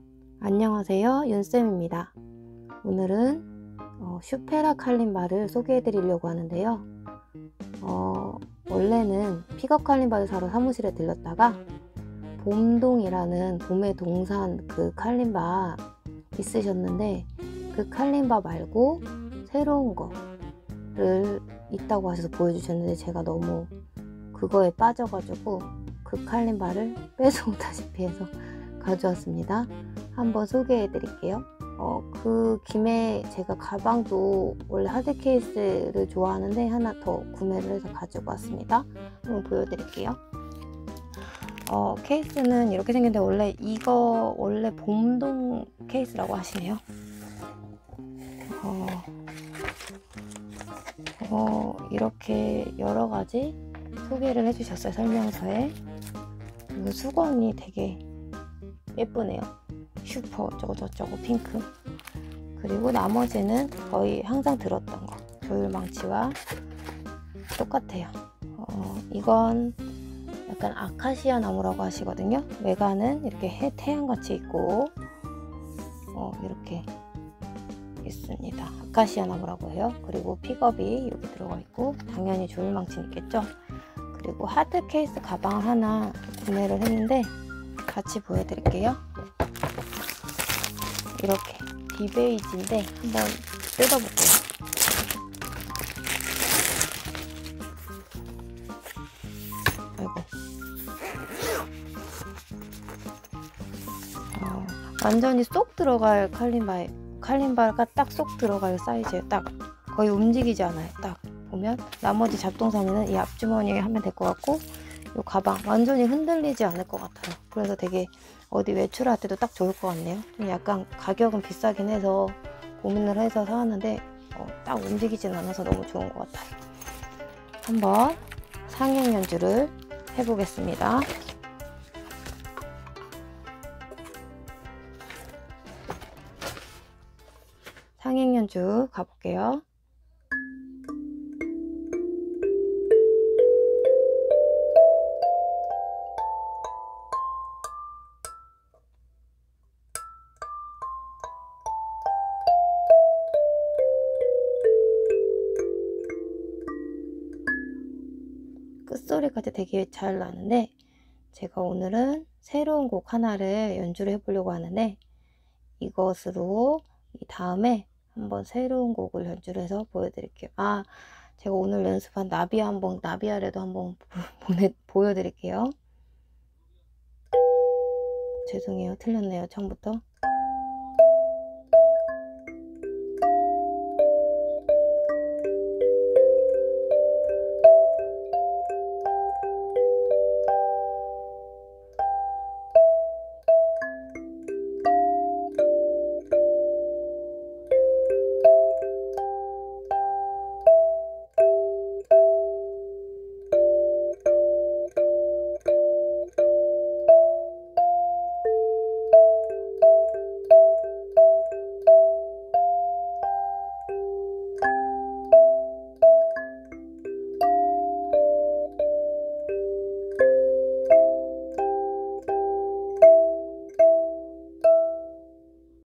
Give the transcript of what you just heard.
안녕하세요, 윤쌤입니다. 오늘은 슈페라 칼림바를 소개해 드리려고 하는데요. 원래는 픽업 칼림바를 사러 사무실에 들렀다가 봄동이라는 봄의 동산 그 칼림바 있으셨는데, 그 칼림바 말고 새로운 거를 있다고 하셔서 보여주셨는데, 제가 너무 그거에 빠져가지고 그 칼림바를 뺏어오다시피 해서 가져왔습니다. 한번 소개해 드릴게요. 그 김에 제가 가방도 원래 하드 케이스를 좋아하는데 하나 더 구매를 해서 가지고 왔습니다. 한번 보여드릴게요. 케이스는 이렇게 생겼는데, 원래 이거 원래 봄동 케이스라고 하시네요. 이렇게 여러 가지 소개를 해주셨어요, 설명서에. 그리고 수건이 되게 예쁘네요. 슈퍼 저거 핑크. 그리고 나머지는 거의 항상 들었던 거, 조율망치와 똑같아요. 이건 약간 아카시아 나무라고 하시거든요. 외관은 이렇게 태양같이 있고 이렇게 있습니다. 아카시아 나무라고 해요. 그리고 픽업이 여기 들어가 있고, 당연히 조율망치는 있겠죠. 그리고 하드 케이스 가방 하나 구매를 했는데 같이 보여드릴게요. 이렇게 디베이지인데 한번 뜯어볼게요. 아이고. 완전히 쏙 들어갈 칼림바가 딱 쏙 들어갈 사이즈예요. 딱 거의 움직이지 않아요. 딱 보면 나머지 잡동사니는 이 앞주머니에 하면 될 것 같고, 이 가방 완전히 흔들리지 않을 것 같아요. 그래서 되게 어디 외출할 때도 딱 좋을 것 같네요. 약간 가격은 비싸긴 해서 고민을 해서 사왔는데 딱 움직이진 않아서 너무 좋은 것 같아요. 한번 상행 연주를 해보겠습니다. 상행 연주 가볼게요. 끝소리까지 되게 잘 나는데, 제가 오늘은 새로운 곡 하나를 연주를 해보려고 하는데, 이것으로 이 다음에 한번 새로운 곡을 연주를 해서 보여드릴게요. 제가 오늘 연습한 나비아래도 한번 보여드릴게요. 죄송해요, 틀렸네요, 처음부터.